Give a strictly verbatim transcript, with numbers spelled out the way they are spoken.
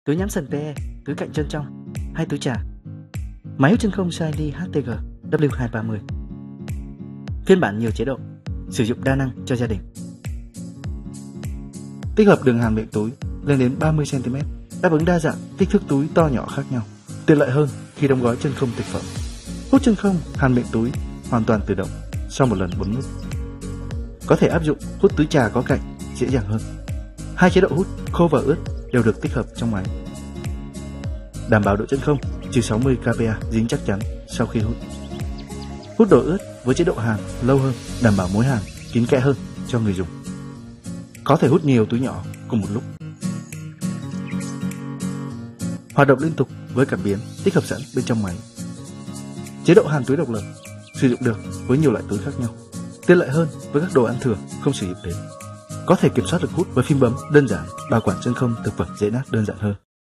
túi nhắm sần pê e, túi cạnh chân trong hay túi trà. Máy hút chân không Shiny hát tê giê W hai ba mươi. Phiên bản nhiều chế độ, sử dụng đa năng cho gia đình. Tích hợp đường hàn miệng túi lên đến ba mươi xăng ti mét, đáp ứng đa dạng kích thước túi to nhỏ khác nhau, tiện lợi hơn khi đóng gói chân không thực phẩm. Hút chân không hàn miệng túi hoàn toàn tự động sau một lần bấm nút. Có thể áp dụng hút túi trà có cạnh dễ dàng hơn. Hai chế độ hút khô và ướt đều được tích hợp trong máy. Đảm bảo độ chân không trừ sáu mươi ki pê a dính chắc chắn sau khi hút. Hút đồ ướt với chế độ hàn lâu hơn, đảm bảo mối hàn kín kẽ hơn cho người dùng. Có thể hút nhiều túi nhỏ cùng một lúc. Hoạt động liên tục với cảm biến tích hợp sẵn bên trong máy. Chế độ hàn túi độc lập sử dụng được với nhiều loại túi khác nhau, tiện lợi hơn với các đồ ăn thừa không sử dụng đến. Có thể kiểm soát được hút với phím bấm đơn giản, bảo quản chân không thực vật dễ nát đơn giản hơn.